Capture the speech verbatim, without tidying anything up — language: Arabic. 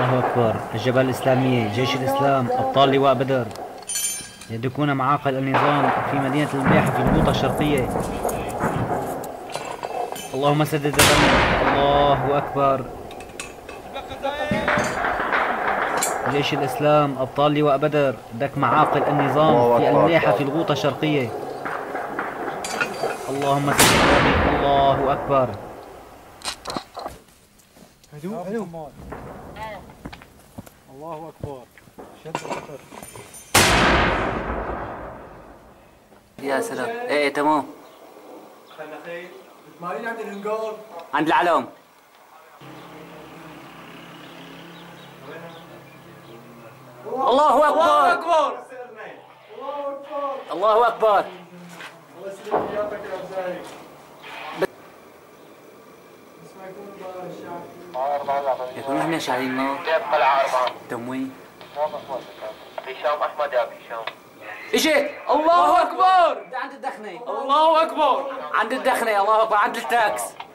الله أكبر. الجبهة الإسلامية، جيش الإسلام، أبطال لواء بدر يدكون معاقل النظام في مدينة المليحة في الغوطة الشرقية. اللهم سدد الرمي. الله أكبر. جيش الإسلام، أبطال لواء بدر، دك معاقل النظام في المليحة في الغوطة الشرقية. اللهم سدد الرمي. الله أكبر. هدوء هدوء. الله أكبر. شد أكبر. يا سلام. ايه ايه تمام. خلنا خير. بتمارين عند الهنجار. عند العلام. الله أكبر. الله أكبر. الله أكبر. الله يسلمك حياتك يا أبزاري. يكونوا احنا شاعلين نار. قلعة أربعة. تموين. هشام أحمد يا هشام. اجيت. الله أكبر. عند الدخنة. الله أكبر. عند الدخنة. الله أكبر. عند التاكس.